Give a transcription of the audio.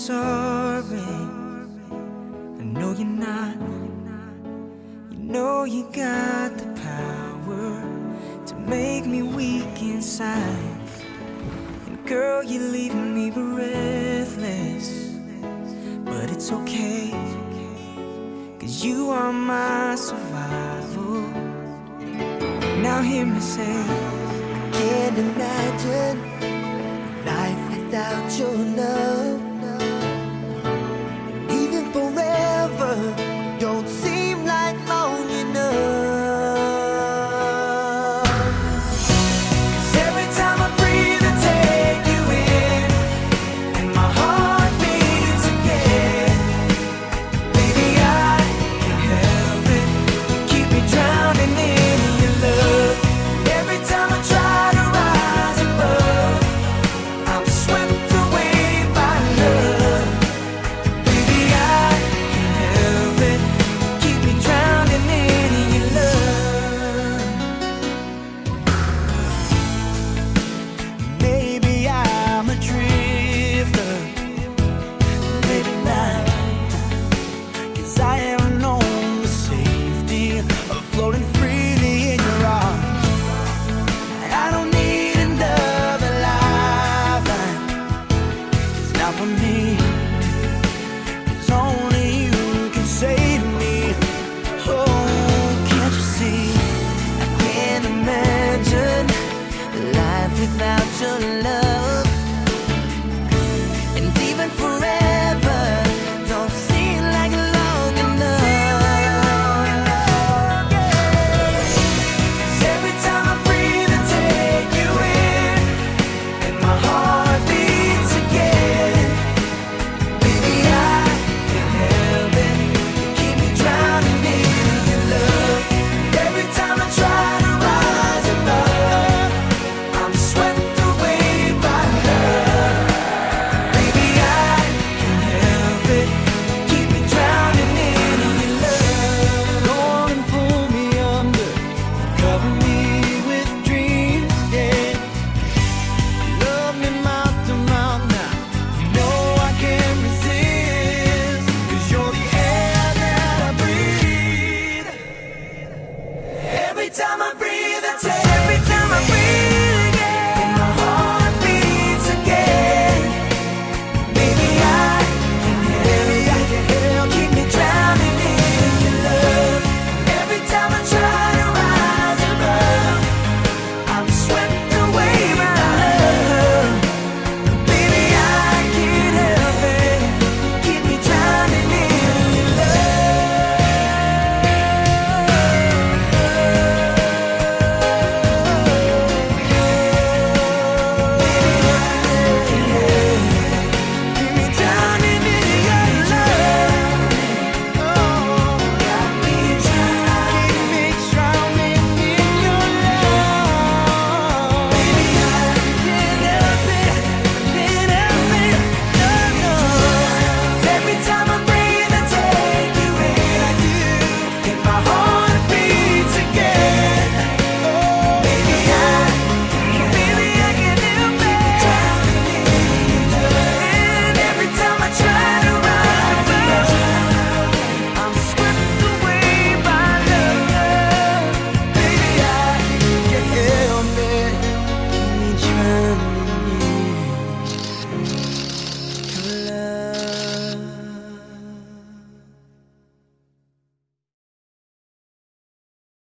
sorry. I know you're not. You know you got the power to make me weak inside. And girl, you're leaving me breathless. But it's okay, 'cause you are my survival. Now hear me say, I can't imagine life without your love. And even forever don't seem like long enough. 'cause every time I breathe I take you in, and my heart beats again. Baby, I can't help it, you keep me drowning in your love. Every time I try to rise above, I'm swept away by love. Baby, I can't help it, keep me drowning in your love. Maybe I'm a drifter, maybe not, 'cause I haven't known the safety of floating freely in your arms. I don't need another lifeline, it's not for me, 'cause only you can save me. Oh, can't you see? I can't imagine life without your love. And even forever don't seem like long enough. 'Cause every time I breathe I take you in, and my heart beats again. Baby, I can't help it, you keep me drowning in your love. Every time I try to rise above, I'm swept away by love. Baby, I can't help it, keep me drowning in your love. Go on and pull me under, cover me with dreams, yeah. Love me mouth to mouth now, you know I can't resist, 'cause you're the air that I breathe. Every time I